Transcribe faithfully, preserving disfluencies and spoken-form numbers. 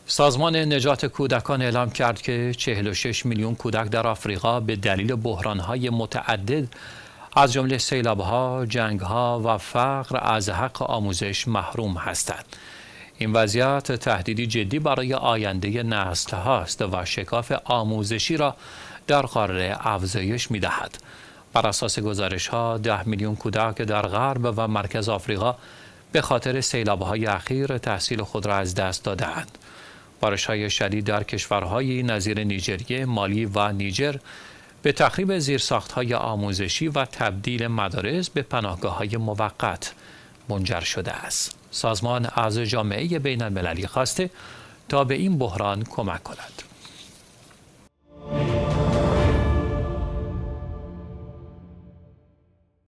سازمان نجات کودکان اعلام کرد که چهل و شش میلیون کودک در آفریقا به دلیل بحران‌های متعدد از جمله سیلاب‌ها، جنگ‌ها و فقر از حق آموزش محروم هستند. این وضعیت تهدیدی جدی برای آینده نسل‌ها است و شکاف آموزشی را در قاره افزایش می‌دهد. بر اساس گزارش‌ها، ده میلیون کودک در غرب و مرکز آفریقا به خاطر سیلاب‌های اخیر تحصیل خود را از دست داده‌اند. بارش‌های شدید در کشورهای نظیر نیجریه، مالی و نیجر به تخریب زیرساخت‌های آموزشی و تبدیل مدارس به پناهگاه‌های موقت منجر شده است. سازمان از جامعه بین‌المللی خواسته تا به این بحران کمک کند.